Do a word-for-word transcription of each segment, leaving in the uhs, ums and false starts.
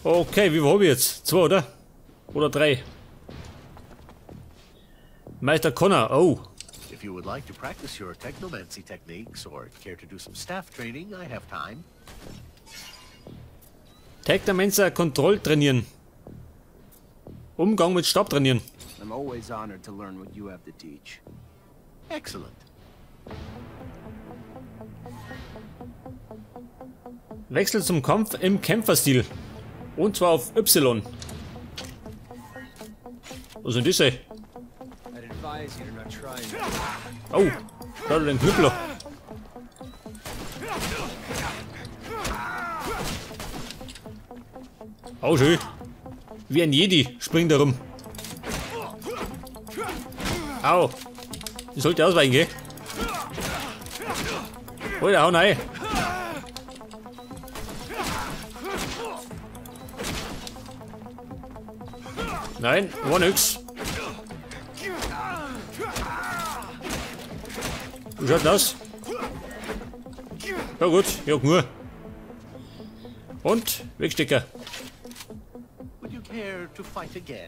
Okay, wie viel habe ich jetzt? Zwei, oder? Oder drei? Meister Connor, oh. If you would like to practice your technomancy techniques or care to do some staff training, I have time. Technomancer Kontroll trainieren. Umgang mit Stab trainieren. I'm always honored to learn what you have to teach. Excellent. Wechsel zum Kampf im Kämpferstil. Und zwar auf Y. Was sind diese? Oh, da hat er den Knüppler. Oh, schön. Wie ein Jedi springt er rum. Au. Ich sollte ausweichen, gell? Oh, da hau rein. Nein, war nix. Wie schaut das? Ja gut, ja nur. Und Wegstecker. Would you care to fight again?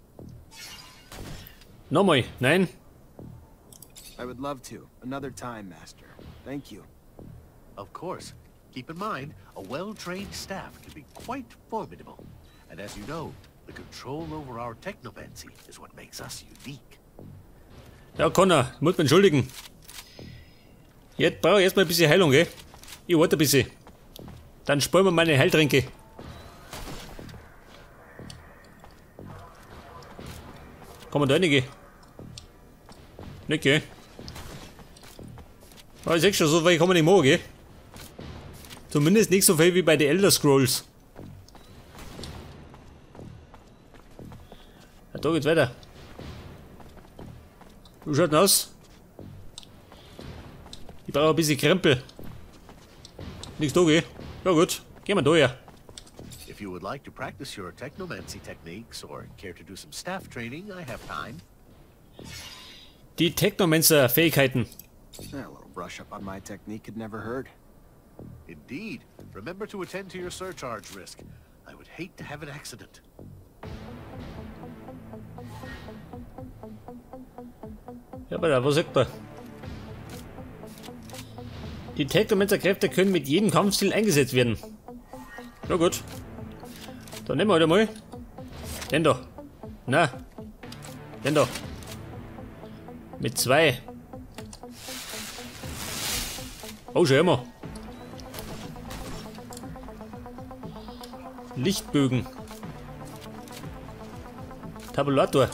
Nochmal, nein. I would love to. Another time, Master. Thank you. Of course. Keep in mind, a well-trained staff can be quite formidable. And as you know, the control over our technomancy is what makes us unique. Ja, Connor, muss man entschuldigen. Jetzt brauche ich erstmal ein bisschen Heilung, gell? Ich warte ein bisschen. Dann sparen wir meine Heiltränke. Kann man da reingehen? Nicht, gell? Aber ich sag schon, so weit kann man nicht machen, gell? Zumindest nicht so viel wie bei den Elder Scrolls. Ja, da geht's weiter. Wie schaut denn aus? Ich brauche ein bisschen Krempel. Nichts da, gell? Ja gut, gehen wir da her. If you would like to practice your technomancy techniques or care to do some staff training, I have time. Die Technomancer-Fähigkeiten. A little brush up on my technique had never hurt. Indeed. Remember to attend to your surcharge risk. I would hate to have an accident. Ja, aber da, was sagt man? Die Technomancer-Kräfte können mit jedem Kampfstil eingesetzt werden. Ja gut. Dann nehmen wir halt mal. Den da. Na. Den da. Mit zwei. Oh, schau mal. Lichtbögen. Tabulator.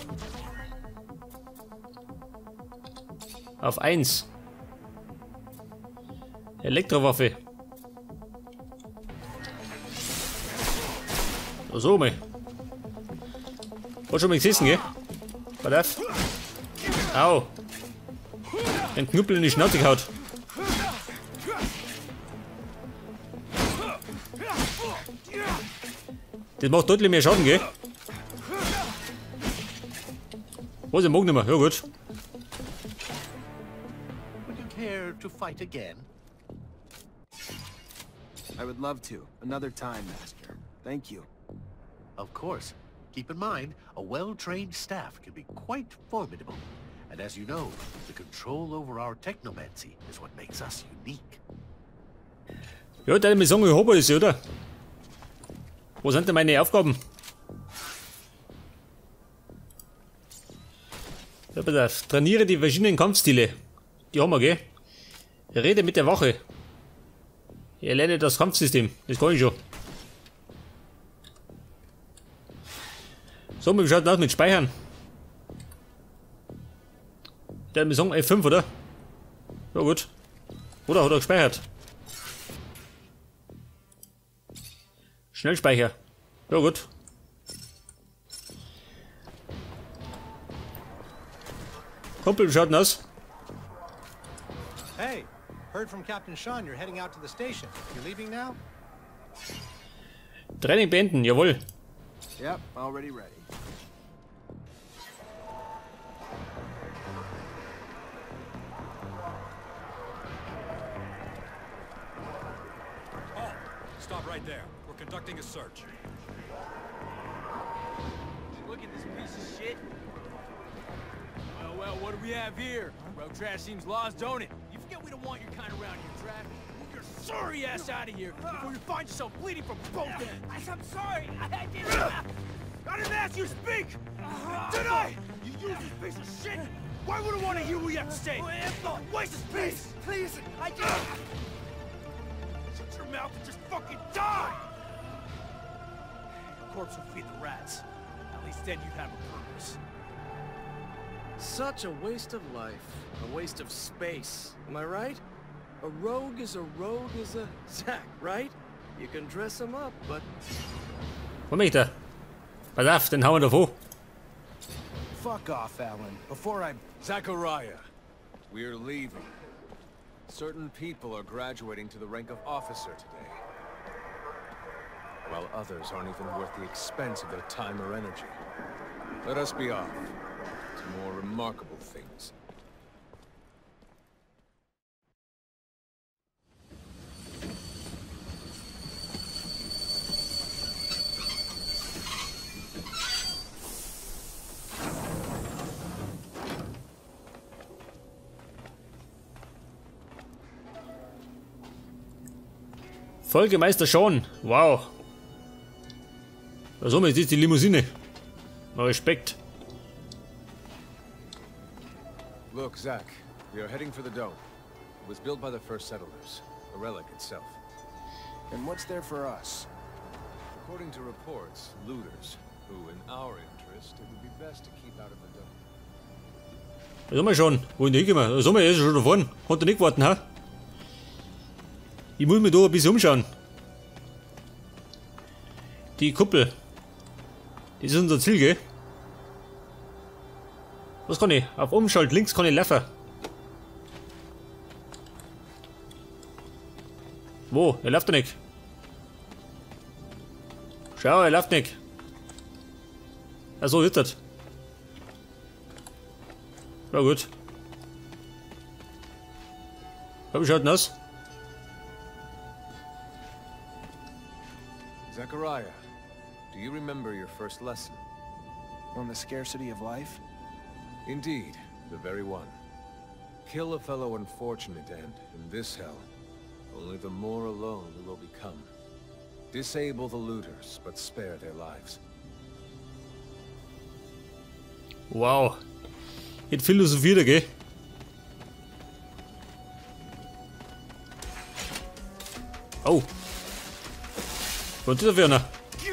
Auf eins. Elektrowaffe. So mal. Hast schon mal gesessen, gell? Warte auf. Au. Ein Knüppel in die Schnauze gehaut. Das macht deutlich mehr Schaden, gell? Was, ich mag nicht mehr. Ja gut. Would you care to fight again? I would love to. Another time, Master. Thank you. Of course. Keep in mind, a well-trained staff can be quite formidable. And as you know, the control over our technomancy is what makes us unique. Ja, deine Mission, ich habe das, oder? Wo sind denn meine Aufgaben? Ja, pass auf. Trainiere die verschiedenen Kampfstile. Die haben wir, gell? Rede mit der Wache. Erlerne das Kampfsystem. Das kann ich schon. So, wie schaut das aus mit Speichern? Der Mission F fünf, oder? Ja gut. Oder hat er gespeichert? Schnellspeicher. Ja gut. Kumpel, wie schaut denn aus? Hey, heard from Captain Sean you're heading out to the station. You're leaving now? Training beenden, jawohl. Yep, already ready. Stop right there. We're conducting a search. Look at this piece of shit. Well, well, what do we have here? Road trash seems lost, don't it? You forget we don't want your kind around here, Trav. Move your sorry ass out of here before you find yourself bleeding from both ends. I'm sorry. I didn't. I didn't ask you to speak. Did I? You useless piece of shit. Why would I want to hear what you have to say? Waste of space. Please, I just. Shut your mouth and just fucking die. Your corpse will feed the rats. At least then you'd have a purpose. Such a waste of life. A waste of space. Am I right? A rogue is a rogue is a Zack, right? You can dress him up, but... Wo bin ich da? Pass auf, den hauen wir davor. Fuck off, Alan. Before I... Zachariah, we're leaving. Certain people are graduating to the rank of officer today, while others aren't even worth the expense of their time or energy. Let us be off to more remarkable things. Folgemeister Sean. Wow. Was haben wir jetzt? Die Limousine. Mal Respekt. Look, Zach, we are heading for the dome. It was built by the first settlers, a relic itself. And what's there for us? According to reports, looters, who in our interest, it would be best to keep out of the dome. Was haben wir schon? Wohin gehen wir? Was haben wir jetzt schon da vorne? Konnte nicht warten, ha? Ich muss mich da ein bisschen umschauen. Die Kuppel. Das ist unser Ziel, gell? Was kann ich? Auf Umschalt links kann ich laufen. Wo? Er läuft doch nicht. Schau, er läuft nicht. Achso, jetzt das. Ja gut. Wie schaut denn aus? Zachariah, do you remember your first lesson? On the scarcity of life? Indeed, the very one. Kill a fellow unfortunate and, in this hell, only the more alone we will become. Disable the looters, but spare their lives. Wow. Jetzt philosophiert er, gell? Oh. Und dieser Werner.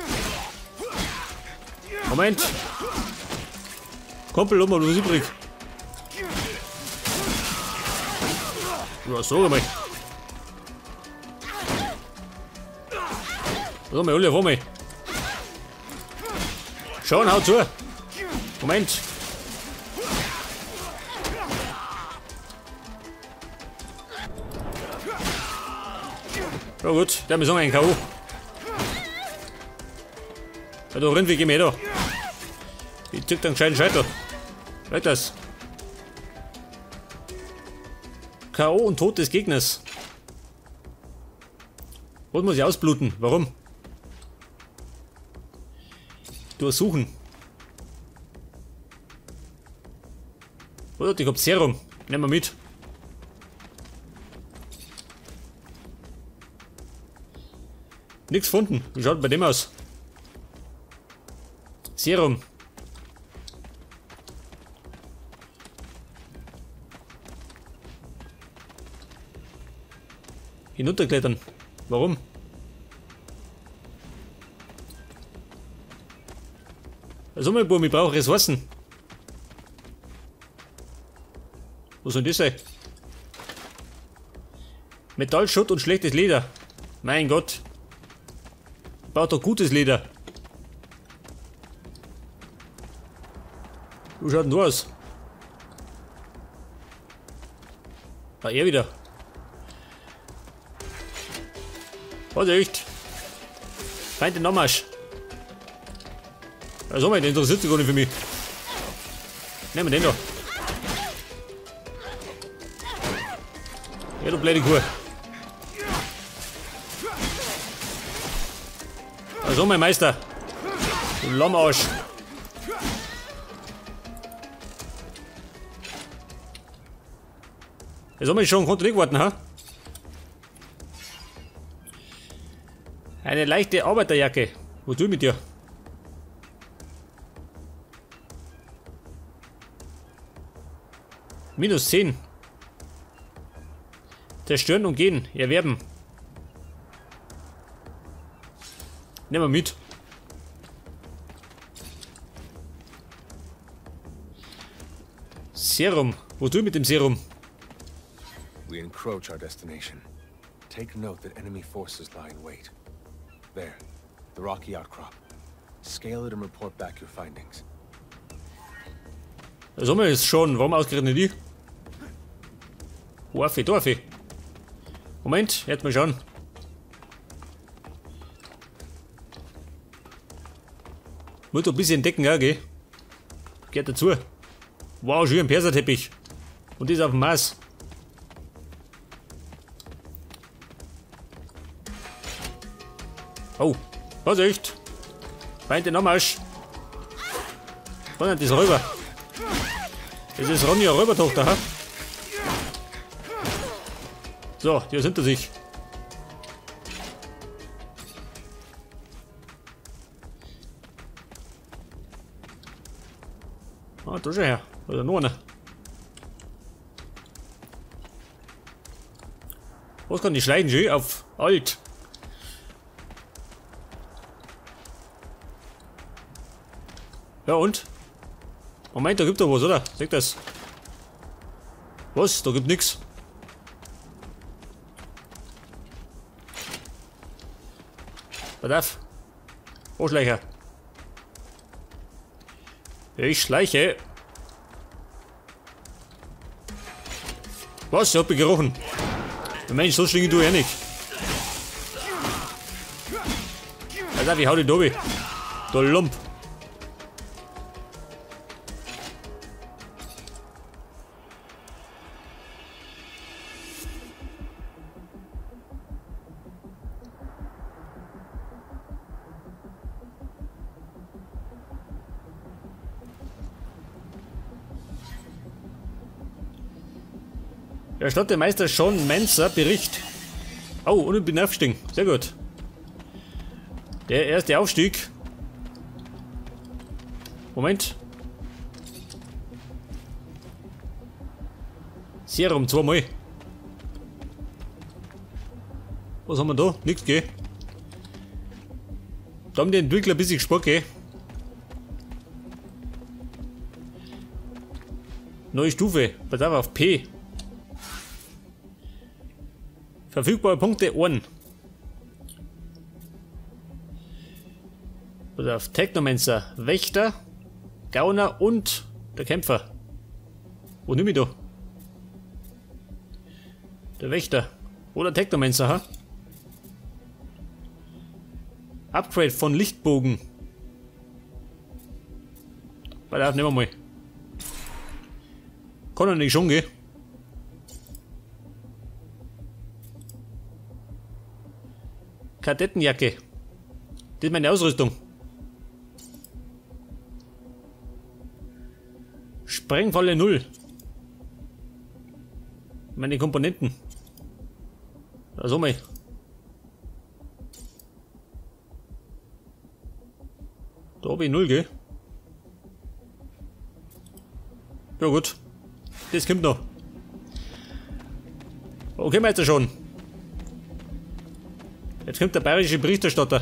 Moment. Kumpel, um mal was übrig. Ja, so mal. So mal, alle vor mir. Schauen, hau zu. Moment. Ja gut, der ist auch ein K O. Ja, da rennt wie geh mir da. Ich zück den gescheiten Scheitel. Weiter das. K O und Tod des Gegners. Und muss ich ausbluten. Warum? Durchsuchen. Oder ich hab Serum. Nehmen wir mit. Nichts gefunden. Wie schaut bei dem aus? Serum. Hinunterklettern. Warum? Also mein Bub, ich brauche Ressourcen. Wo soll das sein? Metallschutt und schlechtes Leder. Mein Gott. Ich brauche doch gutes Leder. Wo schaut denn du aus? Ah, er wieder. Vorsicht! Feind den Nommarsch. Also, mein, der interessiert sich gar nicht für mich. Nehmen wir den da. Ja, du blöde Kuh. Also, mein Meister. Du Lammarsch. Jetzt haben wir schon, konnte nicht warten, ha? Eine leichte Arbeiterjacke. Was tue ich mit dir? Minus zehn. Zerstören und gehen. Erwerben. Nehmen wir mit. Serum. Wo tue ich mit dem Serum? We encroach our destination. Take note that enemy forces lie in wait. There, the rocky outcrop. Scale it and report back your findings. Das haben wir jetzt schon. Warum ausgerechnet die? Dorfe, Dorfe. Moment, jetzt mal schauen. Muss doch ein bisschen decken, ja, gell? Geht dazu. Wow, schön ein Perserteppich. Und das auf dem Mars. Oh, Vorsicht! Feind den Anmarsch! Sondern das Räuber! Das ist Ronja Räubertochter, ha? So, die ist hinter sich. Ah, da schon her. Oder noch einer. Was kann die schleichen schön auf alt? Ja und? Moment, da gibt er was, oder? Seht das? Was? Da gibt nix. Was darf? Arschlöcher. Ich schleiche. Was? Ich hab mich gerochen. Mensch, so schlinge du ja nicht. Alter, wie hau die Dobi. Du Lump. Erstattet Meister Sean Menzer Bericht. Oh, und ich bin aufgestiegen. Sehr gut. Der erste Aufstieg. Moment. Serum zweimal. Was haben wir da? Nichts, gell? Da haben die Entwickler ein bisschen gespart, gell? Neue Stufe. Pass auf P. Verfügbare Punkte eins. Oder auf Technomancer, Wächter, Gauner und der Kämpfer. Wo nimm ich da? Der Wächter. Oder Technomancer, ha? Upgrade von Lichtbogen. Warte, nehmen wir mal. Kann er nicht schon, gell? Kadettenjacke. Das ist meine Ausrüstung. Sprengfalle null. Meine Komponenten. Also mal. Da habe ich null, gell? Ja gut. Das kommt noch. Okay, Meister schon. Jetzt kommt der bayerische Berichterstatter.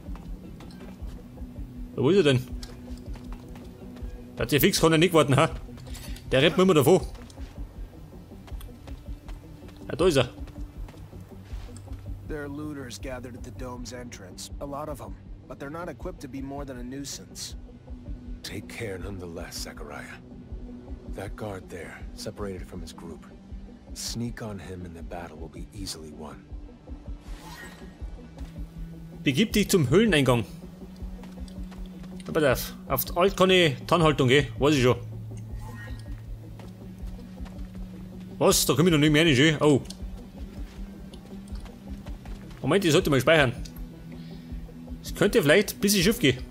Wo ist er denn? Hat sich fix, kann er nicht warten, ha? Der rennt mir immer davon. Ja, da ist er. There are looters gathered at the dome's entrance. A lot of them. But they're not equipped to be more than a nuisance. Take care nonetheless, Zachariah. That guard there, separated from his group. Sneak on him and the battle will be easily won. Begib dich zum Höhleneingang. Aber auf, auf Alt kann ich Tarnhaltung gehen, weiß ich schon. Was? Da komme ich noch nicht mehr rein, schön. Oh. Moment, ich sollte mal speichern. Es könnte vielleicht ein bisschen schief gehen.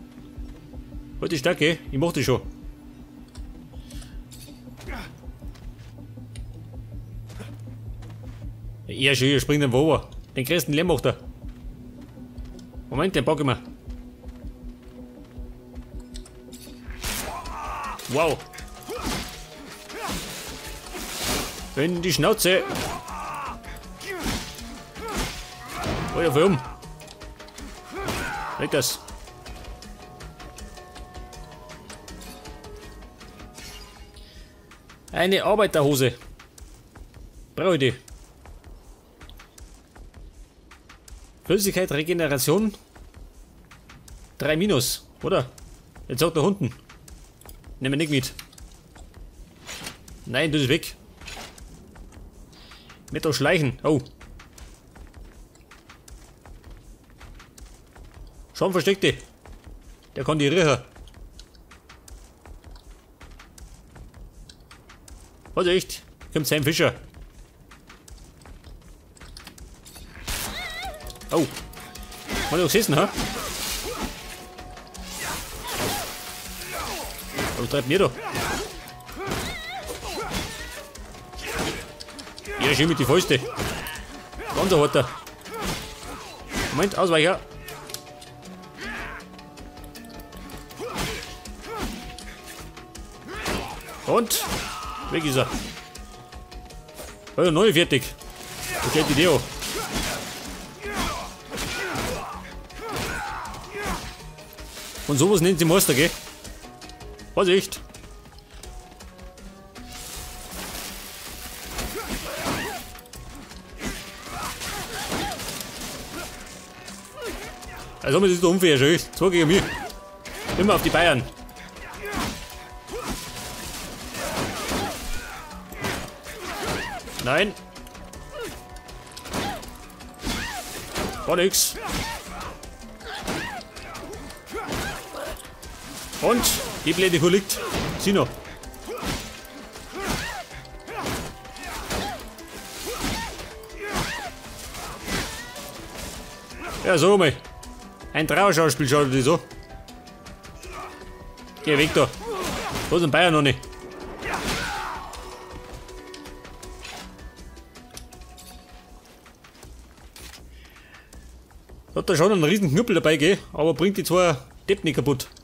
Heute Stärke, ich mach das schon. Ja, schön, spring den wo. Den kriegst du den Lehmwachter. Moment, den pack ich mir. Wow. In die Schnauze. Feuer für um. Weg das. Eine Arbeiterhose. Brauche ich die. Flüssigkeit, Regeneration. drei minus, oder? Jetzt sagt der Hunden. Nehmen wir nicht mit. Nein, du bist weg. Nicht auf Schleichen. Oh. Schon versteckte. Der kann die riechen. Was echt? Kommt sein Fischer. Oh. Hat er gesessen, ha? Was treibt mir da? Ja, schön mit die Fäuste. Ganz harter. Moment, Ausweicher. Und weg ist er. Also neu fertig. Wo geht die Deo? Und sowas nennt sie Monster, gell? Vorsicht! Also das ist doch unfair, schön. Zwei gegen mich. Immer auf die Bayern. Nein. War nix. Und die blöde Kuh liegt. Sieh noch. Ja, so mal. Ein Trauerschauspiel schaut die so. Geh weg da. Da ist ein Bayern noch nicht. Hat da schon einen riesen Knüppel dabei, gell? Aber bringt die zwei Depp nicht kaputt.